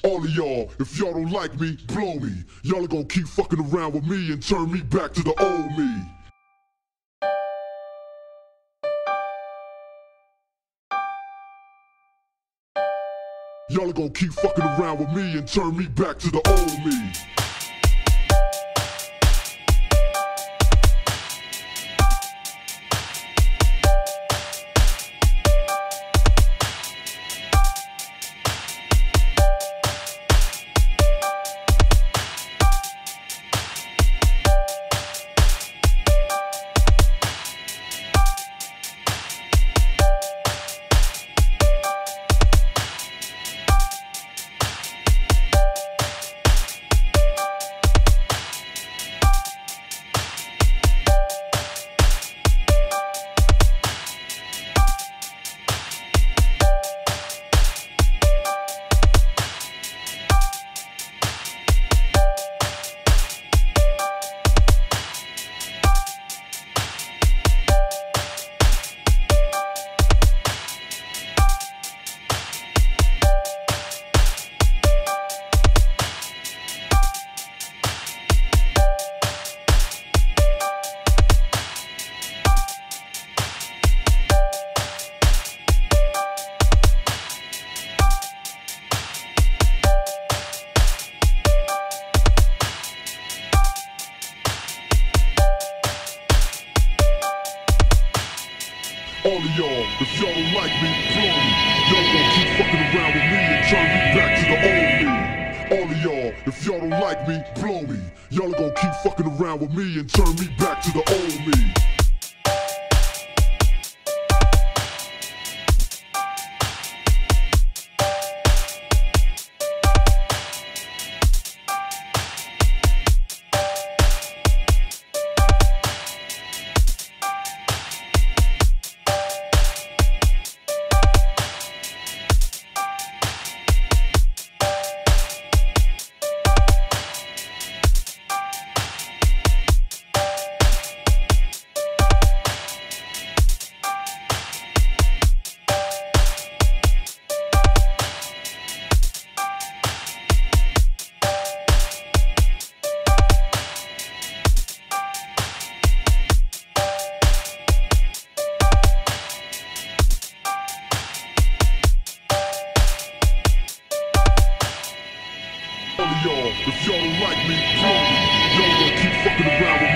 All of y'all, if y'all don't like me, blow me. Y'all are gonna keep fucking around with me and turn me back to the old me. Y'all are gonna keep fucking around with me and turn me back to the old me. All of y'all, if y'all don't like me, blow me. Y'all gonna keep fucking around with me and turn me back to the old me. All of y'all, if y'all don't like me, blow me. Y'all are gonna keep fucking around with me and turn me back to the old me. All of y'all, if y'all don't like me, blow me. Y'all gonna keep fucking around with me.